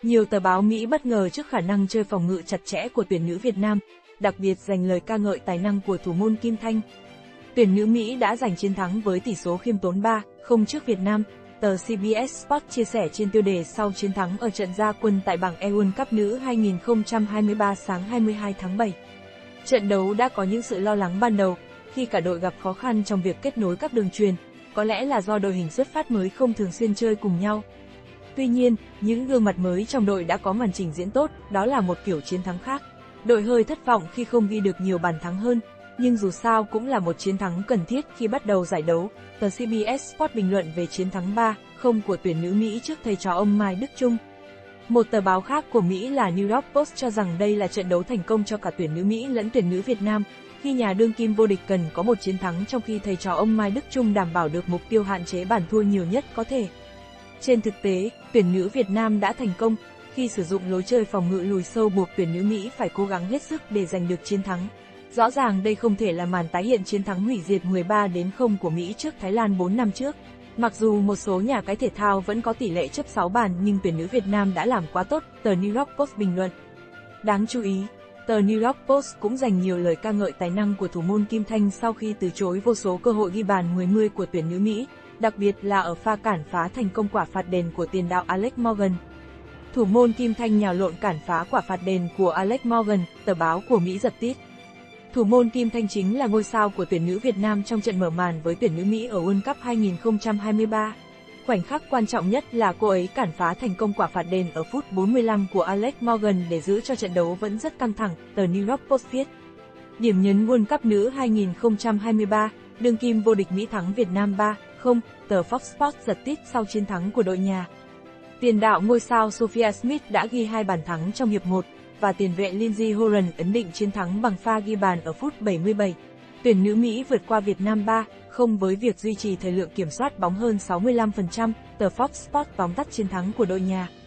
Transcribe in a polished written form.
Nhiều tờ báo Mỹ bất ngờ trước khả năng chơi phòng ngự chặt chẽ của tuyển nữ Việt Nam, đặc biệt dành lời ca ngợi tài năng của thủ môn Kim Thanh. Tuyển nữ Mỹ đã giành chiến thắng với tỷ số khiêm tốn 3-0 trước Việt Nam, tờ CBS Sports chia sẻ trên tiêu đề sau chiến thắng ở trận ra quân tại bảng E World Cup nữ 2023 sáng 22 tháng 7. Trận đấu đã có những sự lo lắng ban đầu, khi cả đội gặp khó khăn trong việc kết nối các đường chuyền, có lẽ là do đội hình xuất phát mới không thường xuyên chơi cùng nhau. Tuy nhiên, những gương mặt mới trong đội đã có màn trình diễn tốt, đó là một kiểu chiến thắng khác. Đội hơi thất vọng khi không ghi được nhiều bàn thắng hơn, nhưng dù sao cũng là một chiến thắng cần thiết khi bắt đầu giải đấu, tờ CBS Sports bình luận về chiến thắng 3-0 của tuyển nữ Mỹ trước thầy trò ông Mai Đức Chung. Một tờ báo khác của Mỹ là New York Post cho rằng đây là trận đấu thành công cho cả tuyển nữ Mỹ lẫn tuyển nữ Việt Nam, khi nhà đương kim vô địch cần có một chiến thắng trong khi thầy trò ông Mai Đức Chung đảm bảo được mục tiêu hạn chế bàn thua nhiều nhất có thể. Trên thực tế, tuyển nữ Việt Nam đã thành công khi sử dụng lối chơi phòng ngự lùi sâu buộc tuyển nữ Mỹ phải cố gắng hết sức để giành được chiến thắng. Rõ ràng đây không thể là màn tái hiện chiến thắng hủy diệt 13-0 của Mỹ trước Thái Lan 4 năm trước. Mặc dù một số nhà cái thể thao vẫn có tỷ lệ chấp 6 bàn nhưng tuyển nữ Việt Nam đã làm quá tốt, tờ New York Post bình luận. Đáng chú ý, tờ New York Post cũng dành nhiều lời ca ngợi tài năng của thủ môn Kim Thanh sau khi từ chối vô số cơ hội ghi bàn 10-10 của tuyển nữ Mỹ, đặc biệt là ở pha cản phá thành công quả phạt đền của tiền đạo Alex Morgan. Thủ môn Kim Thanh nhào lộn cản phá quả phạt đền của Alex Morgan, tờ báo của Mỹ giật tít. Thủ môn Kim Thanh chính là ngôi sao của tuyển nữ Việt Nam trong trận mở màn với tuyển nữ Mỹ ở World Cup 2023. Khoảnh khắc quan trọng nhất là cô ấy cản phá thành công quả phạt đền ở phút 45 của Alex Morgan để giữ cho trận đấu vẫn rất căng thẳng, tờ New York Post viết. Điểm nhấn World Cup nữ 2023, đương kim vô địch Mỹ thắng Việt Nam 3-0, tờ Fox Sports giật tít sau chiến thắng của đội nhà. Tiền đạo ngôi sao Sophia Smith đã ghi 2 bàn thắng trong hiệp 1, và tiền vệ Lindsey Horan ấn định chiến thắng bằng pha ghi bàn ở phút 77. Tuyển nữ Mỹ vượt qua Việt Nam 3-0 với việc duy trì thời lượng kiểm soát bóng hơn 65%, tờ Fox Sports tóm tắt chiến thắng của đội nhà.